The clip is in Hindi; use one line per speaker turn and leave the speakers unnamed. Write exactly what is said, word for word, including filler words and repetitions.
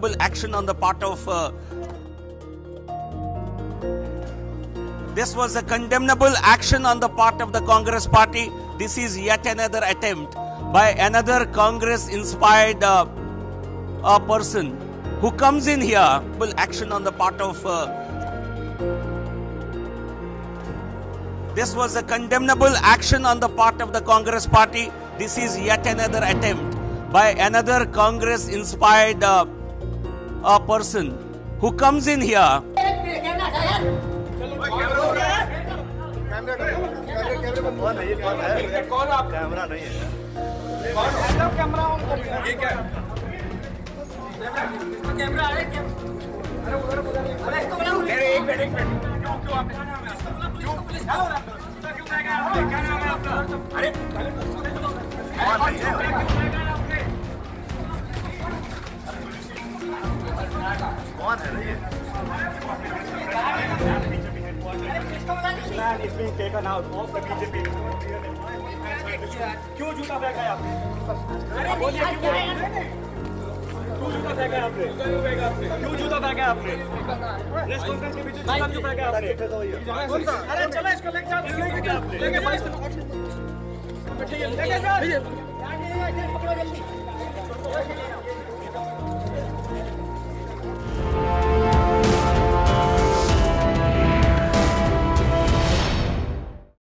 action on the part of uh, this was a condemnable action on the part of the Congress party. This is yet another attempt by another Congress inspired uh, uh, person who comes in here. Action on the part of uh, this was a condemnable action on the part of the Congress party. This is yet another attempt by another Congress inspired uh, uh, person who comes in here.
Camera नहीं है, कैमरा ऑन करिए। ये क्या कैमरा आ रहा है? अरे उधर उधर अरे इसको बुलाओ। अरे एक मिनट एक मिनट क्यों क्यों आप क्यों पुलिस क्या हो रहा है? क्यों क्या क्या क्या नाम है आपका? अरे कौन है ये? कौन है ये? Plan is being taken out of the B J P. क्यों जूता फेंका है आपने? अरे बोलिए क्यों? क्यों जूता फेंका है आपने? क्यों जूता फेंका है आपने? प्रेस कॉन्फ्रेंस के बीच जूता क्यों फेंका है आपने? अरे चलो इसको लेके जाओ, लेके जाओ, लेके जाओ, लेके जाओ, लेके जाओ।